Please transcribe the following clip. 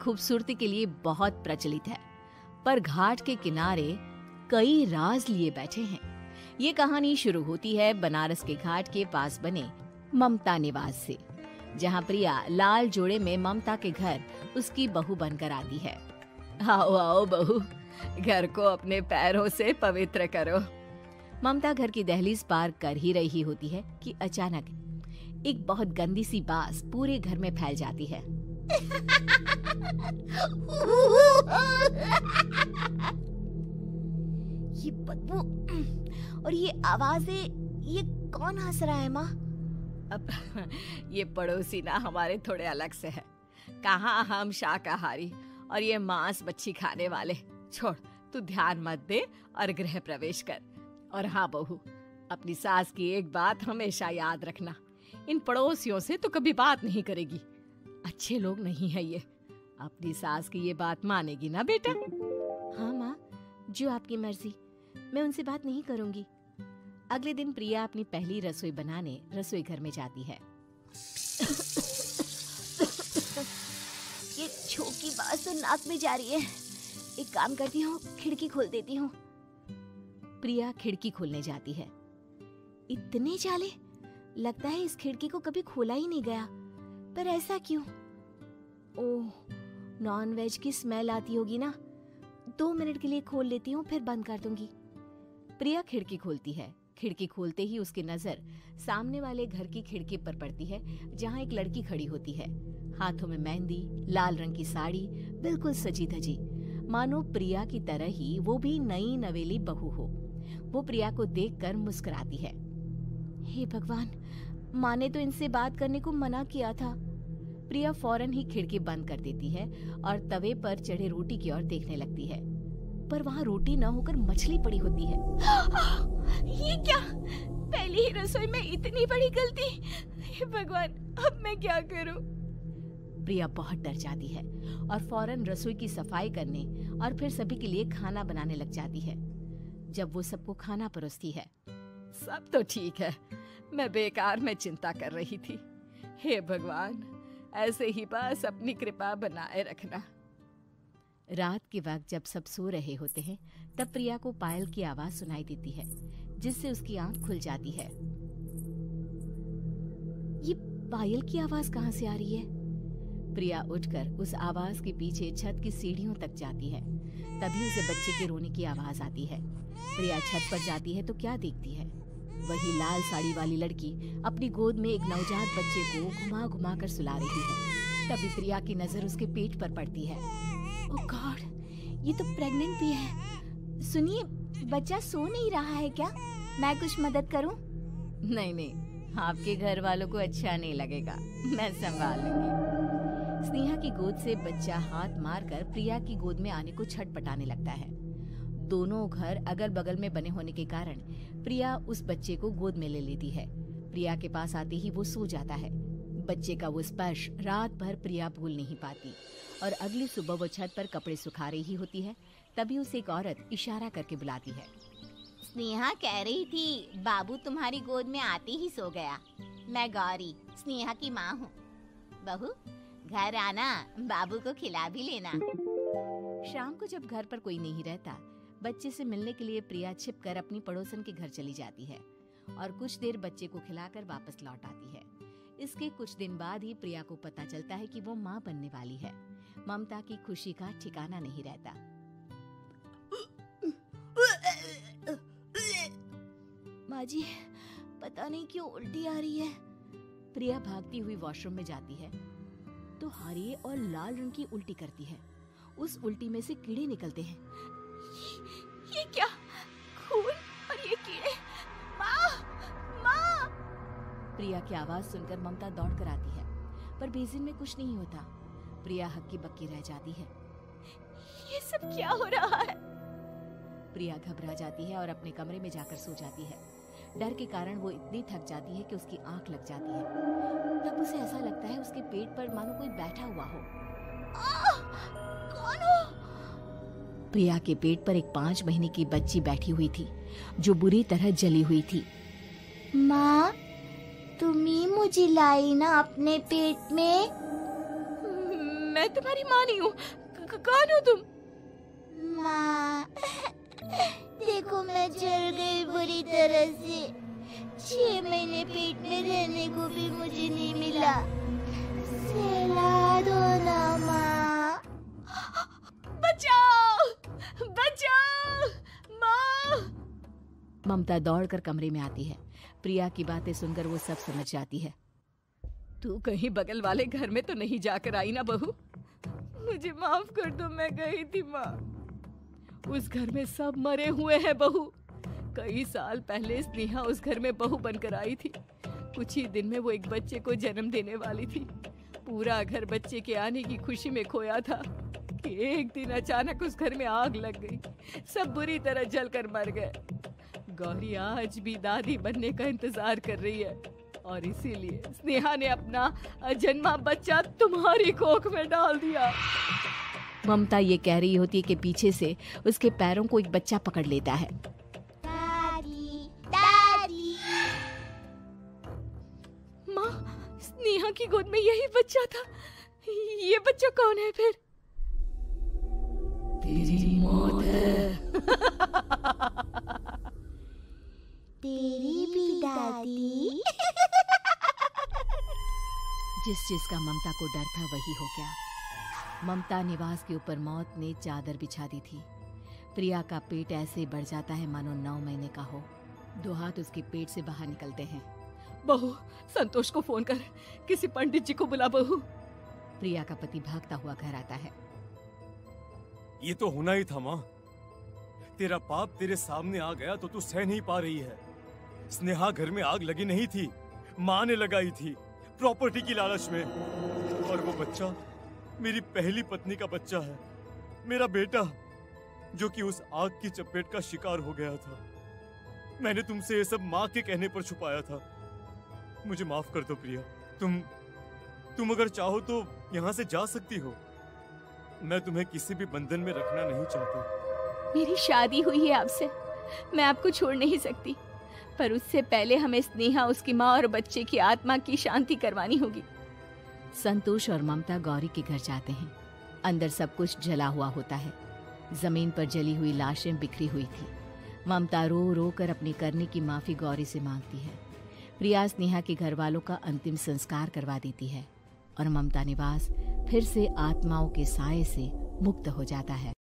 खूबसूरती के लिए बहुत प्रचलित है, पर घाट के किनारे कई राज लिए बैठे हैं। ये कहानी शुरू होती है बनारस के घाट के पास बने ममता निवास से, जहाँ प्रिया लाल जोड़े में ममता के घर उसकी बहू बनकर आती है। आओ आओ बहू, घर को अपने पैरों से पवित्र करो। ममता घर की दहलीज पार कर ही रही होती है कि अचानक एक बहुत गंदी सी बास पूरे घर में फैल जाती है। ये बदबू और ये आवाजें, ये कौन हंस रहा है माँ? अब ये पड़ोसी ना हमारे थोड़े अलग से है। कहाँ हम शाकाहारी और ये मांस मच्छी खाने वाले। छोड़, तू ध्यान मत दे और गृह प्रवेश कर। और हाँ बहू, अपनी सास की एक बात हमेशा याद रखना, इन पड़ोसियों से तो कभी बात नहीं करेगी। अच्छे लोग नहीं है ये। अपनी सास की ये बात मानेगी ना बेटा? हाँ माँ, जो आपकी मर्जी, मैं उनसे बात नहीं करूंगी। अगले दिन प्रिया अपनी पहली रसोई बनाने रसोई घर में जाती है। ये छोकी बात तो नाक में जा रही है। एक काम करती हूँ, खिड़की खोल देती हूँ। प्रिया खिड़की खोलने जाती है। इतने जाले, लगता है इस खिड़की को कभी खोला ही नहीं गया। पर ऐसा क्यों? ओह, नॉनवेज की स्मेल आती होगी ना। 2 मिनट के लिए खोल लेती हूँ, फिर बंद कर दूंगी। प्रिया खिड़की खोलती है। खिड़की खोलते ही उसकी नजर सामने वाले घर की खिड़की पर पड़ती है, जहाँ एक लड़की खड़ी होती है, हाथों में मेहंदी, लाल रंग की साड़ी, बिल्कुल सजी धजी, मानो प्रिया की तरह ही वो भी नई नवेली बहू हो। वो प्रिया को देखकर मुस्कुराती है। हे भगवान, माँ ने तो इनसे बात करने को मना किया था। प्रिया फौरन ही खिड़की बंद कर देती है और तवे पर चढ़े रोटी की ओर देखने लगती है, पर वहाँ रोटी न होकर मछली पड़ी होती है। ये क्या? पहली ही रसोई में इतनी बड़ी गलती। हे भगवान, अब मैं क्या करूं? प्रिया बहुत डर जाती है और फौरन रसोई की सफाई करने और फिर सभी के लिए खाना बनाने लग जाती है। जब वो सबको खाना परोसती है, सब तो ठीक है, मैं बेकार में चिंता कर रही थी। हे भगवान, ऐसे ही बस अपनी कृपा बनाए रखना। रात के वक्त जब सब सो रहे होते हैं, तब प्रिया को पायल की आवाज सुनाई देती है, जिससे उसकी आंख खुल जाती है। ये पायल की आवाज कहाँ से आ रही है? प्रिया उठकर उस आवाज के पीछे छत की सीढ़ियों तक जाती है। तभी उसे बच्चे के रोने की आवाज आती है। प्रिया छत पर जाती है तो क्या देखती है? वही लाल साड़ी वाली लड़की अपनी गोद में एक नवजात बच्चे को घुमा घुमा कर सुला रही है। तभी प्रिया की नजर उसके पेट पर पड़ती है। ओह गॉड, ये तो प्रेग्नेंट भी है। सुनिए, बच्चा सो नहीं रहा है क्या? मैं कुछ मदद करूं? नहीं नहीं, आपके घर वालों को अच्छा नहीं लगेगा, मैं संभाल लूंगी। स्नेहा की गोद से बच्चा हाथ मारकर प्रिया की गोद में आने को छटपटाने लगता है। दोनों घर अगल बगल में बने होने के कारण प्रिया उस बच्चे को गोद में ले लेती है। प्रिया के पास आते ही वो सो जाता है। बच्चे का वो स्पर्श रात भर प्रिया भूल नहीं पाती और अगली सुबह वो छत पर कपड़े सुखा रही होती है। तभी उसे एक औरत इशारा करके बुलाती है। स्नेहा कह रही थी बाबू तुम्हारी गोद में आते ही सो गया। मैं गौरी, स्नेहा की माँ हूँ। बहू, घर आना, बाबू को खिला भी लेना। शाम को जब घर पर कोई नहीं रहता, बच्चे से मिलने के लिए प्रिया छिपकर अपनी पड़ोसन के घर चली जाती है और कुछ देर बच्चे को खिलाकर वापस लौट आती है। इसके कुछ दिन बाद ही प्रिया को पता चलता है कि वो माँ बनने वाली है। ममता की खुशी का ठिकाना नहीं रहता। माँ जी, पता नहीं क्यों उल्टी आ रही है। प्रिया भागती हुई वॉशरूम में जाती है तो हरे और लाल रंग की उल्टी करती है। उस उल्टी में से कीड़े निकलते हैं। ये क्या? खून और ये कीड़े! माँ! माँ! प्रिया की आवाज सुनकर ममता दौड़ कर आती है, पर बेसिन में कुछ नहीं होता। प्रिया हक्की बक्की रह जाती है। ये सब क्या हो रहा है? प्रिया घबरा जाती है और अपने कमरे में जाकर सो जाती है। डर के कारण वो इतनी थक जाती है कि उसकी आंख लग जाती है। तब उसे ऐसा लगता है उसके पेट पर मानो कोई बैठा हुआ हो। कौन हो? प्रिया के पेट पर एक 5 महीने की बच्ची बैठी हुई थी, जो बुरी तरह जली हुई थी। माँ, तुम ही मुझे लाई ना अपने पेट में? मैं तुम्हारी माँ नहीं हूँ। कौन हो तुम? माँ, देखो मैं जल गई बुरी तरह से। 6 महीने पेट में रहने को भी मुझे नहीं मिला। सहला दो ना माँ। बचाओ, बचाओ, माँ। ममता दौड़कर कमरे में आती है। प्रिया की बातें सुनकर वो सब समझ जाती है। तू कहीं बगल वाले घर में तो नहीं जाकर आई ना बहू? मुझे माफ कर दो, मैं गई थी माँ। उस घर में सब मरे हुए हैं बहू। कई साल पहले स्नेहा उस घर में बहू बनकर आई थी। कुछ ही दिन में वो एक बच्चे को जन्म देने वाली थी। पूरा घर बच्चे के आने की खुशी में खोया था कि एक दिन अचानक उस घर में आग लग गई। सब बुरी तरह जलकर मर गए। गौरी आज भी दादी बनने का इंतजार कर रही है और इसीलिए स्नेहा ने अपना अजन्मा बच्चा तुम्हारी कोख में डाल दिया। ममता ये कह रही होती है कि पीछे से उसके पैरों को एक बच्चा पकड़ लेता है। दादी, दादी। माँ, स्नेहा की गोद में यही बच्चा था। ये बच्चा कौन है फिर? तेरी मौत है। तेरी भी दादी। जिस चीज का ममता को डर था वही हो गया। ममता निवास के ऊपर मौत ने चादर बिछा दी थी। प्रिया का पेट ऐसे बढ़ जाता है मानो 9 महीने का हो। 2 हाथ उसके पेट से बाहर निकलते हैं। बहू, संतोष को फोन कर, किसी पंडित जी को बुला बहू। प्रिया का पति भागता हुआ घर आता है। ये तो होना ही था माँ। तेरा पाप तेरे सामने आ गया तो तू सह नहीं पा रही है। स्नेहा घर में आग लगी नहीं थी, माँ ने लगाई थी, प्रॉपर्टी की लालच में। और वो बच्चा मेरी पहली पत्नी का बच्चा है, मेरा बेटा, जो कि उस आग की चपेट का शिकार हो गया था। मैंने तुमसे ये सब माँ के कहने पर छुपाया था। मुझे माफ कर दो प्रिया। तुम अगर चाहो तो यहाँ से जा सकती हो। मैं तुम्हें किसी भी बंधन में रखना नहीं चाहता। मेरी शादी हुई है आपसे, मैं आपको छोड़ नहीं सकती, पर उससे पहले हमें स्नेहा, उसकी माँ और बच्चे की आत्मा की शांति करवानी होगी। संतोष और ममता गौरी के घर जाते हैं। अंदर सब कुछ जला हुआ होता है। जमीन पर जली हुई लाशें बिखरी हुई थी। ममता रो रो कर अपनी करने की माफी गौरी से मांगती है। प्रिया स्नेहा के घर वालों का अंतिम संस्कार करवा देती है और ममता निवास फिर से आत्माओं के साए से मुक्त हो जाता है।